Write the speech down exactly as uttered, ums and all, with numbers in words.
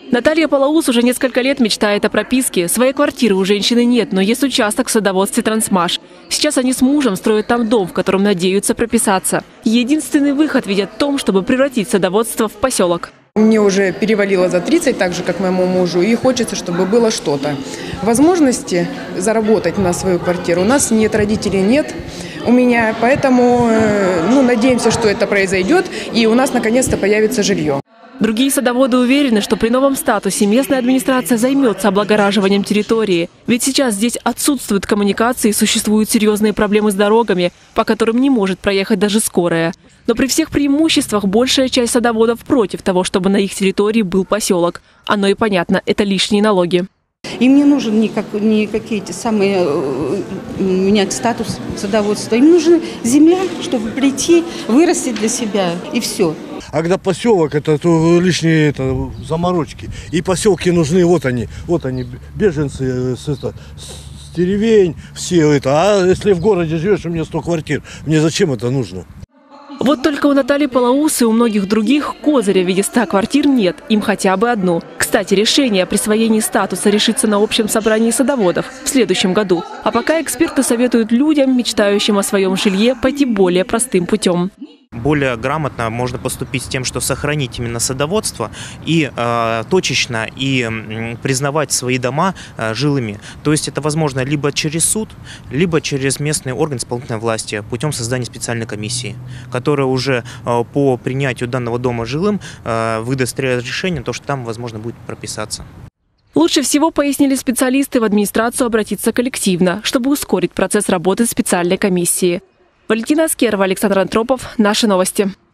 Наталья Палаус уже несколько лет мечтает о прописке. Своей квартиры у женщины нет, но есть участок в садоводстве «Трансмаш». Сейчас они с мужем строят там дом, в котором надеются прописаться. Единственный выход видят в том, чтобы превратить садоводство в поселок. Мне уже перевалило за тридцать, так же, как моему мужу, и хочется, чтобы было что-то. Возможности заработать на свою квартиру у нас нет, родителей нет у меня, поэтому ну, надеемся, что это произойдет, и у нас наконец-то появится жилье. Другие садоводы уверены, что при новом статусе местная администрация займется облагораживанием территории. Ведь сейчас здесь отсутствуют коммуникации и существуют серьезные проблемы с дорогами, по которым не может проехать даже скорая. Но при всех преимуществах большая часть садоводов против того, чтобы на их территории был поселок. Оно и понятно, это лишние налоги. Им не нужен никак, никакие эти самые, менять статус садоводства. Им нужна земля, чтобы прийти, вырастить для себя, и все. А когда поселок, это то лишние это, заморочки. И поселки нужны, вот они, вот они, беженцы с, это, с деревень, все это. А если в городе живешь, у меня сто квартир, мне зачем это нужно? Вот только у Натальи Палаус и у многих других козыря в виде ста квартир нет, им хотя бы одну. Кстати, решение о присвоении статуса решится на общем собрании садоводов в следующем году. А пока эксперты советуют людям, мечтающим о своем жилье, пойти более простым путем. Более грамотно можно поступить с тем, что сохранить именно садоводство и э, точечно и э, признавать свои дома э, жилыми. То есть это возможно либо через суд, либо через местный орган исполнительной власти путем создания специальной комиссии, которая уже э, по принятию данного дома жилым э, выдаст решение, то, что там возможно будет прописаться. Лучше всего, пояснили специалисты, в администрацию обратиться коллективно, чтобы ускорить процесс работы специальной комиссии. Валентина Аскерова, Александр Антропов. Наши новости.